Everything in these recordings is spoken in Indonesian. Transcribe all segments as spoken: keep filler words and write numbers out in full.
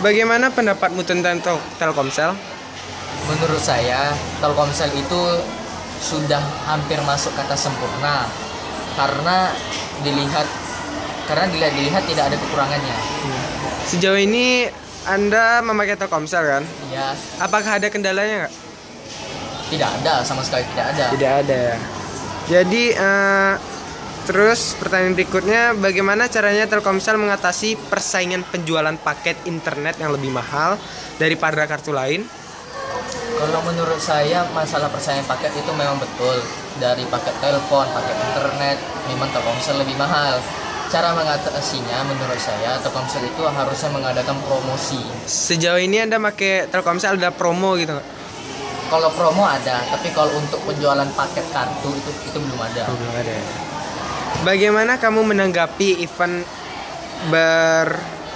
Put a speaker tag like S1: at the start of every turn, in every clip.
S1: Bagaimana pendapatmu tentang tel- Telkomsel?
S2: Menurut saya, Telkomsel itu sudah hampir masuk kata sempurna karena dilihat karena dilihat, dilihat tidak ada kekurangannya.
S1: Sejauh ini Anda memakai Telkomsel kan?
S2: Ya,
S1: Apakah ada kendalanya nggak?
S2: tidak ada, sama sekali tidak ada.
S1: Tidak ada ya. Jadi eh, terus pertanyaan berikutnya, bagaimana caranya Telkomsel mengatasi persaingan penjualan paket internet yang lebih mahal daripada kartu lain?
S2: Kalau menurut saya masalah persaingan paket itu memang betul. Dari paket telepon, paket internet, memang Telkomsel lebih mahal. Cara mengatasinya menurut saya Telkomsel itu harusnya mengadakan promosi.
S1: Sejauh ini Anda pakai Telkomsel ada promo gitu nggak?
S2: Kalau promo ada, tapi kalau untuk penjualan paket kartu itu itu belum ada.
S1: Oh, belum ada. Bagaimana kamu menanggapi event ber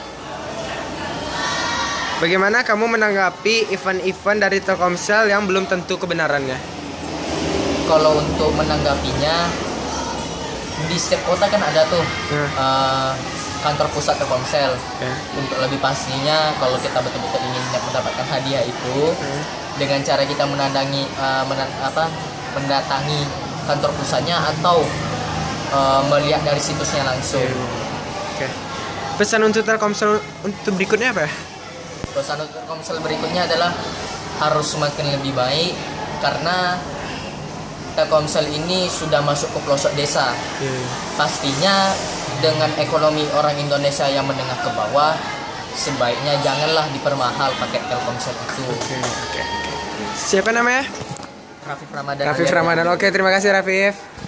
S1: Bagaimana kamu menanggapi event-event dari Telkomsel yang belum tentu kebenarannya?
S2: Kalau untuk menanggapinya, di setiap kota kan ada tuh
S1: Nah.
S2: uh, kantor pusat Telkomsel.
S1: Ya.
S2: Untuk lebih pastinya, kalau kita betul-betul ingin mendapatkan hadiah itu,
S1: Hmm.
S2: dengan cara kita menandangi, uh, mena- apa, mendatangi kantor pusatnya atau uh, melihat dari situsnya langsung.
S1: Oke. Pesan untuk Telkomsel untuk berikutnya apa ya?
S2: Pesan untuk Telkomsel berikutnya adalah harus semakin lebih baik karena Telkomsel ini sudah masuk ke pelosok desa. Pastinya dengan ekonomi orang Indonesia yang menengah ke bawah, sebaiknya janganlah dipermahal paket Telkomsel itu.
S1: Oke, oke. Siapa namanya?
S2: Rafif Ramadan.
S1: Rafif
S2: alias-
S1: Ramadan. Oke, terima kasih Rafif.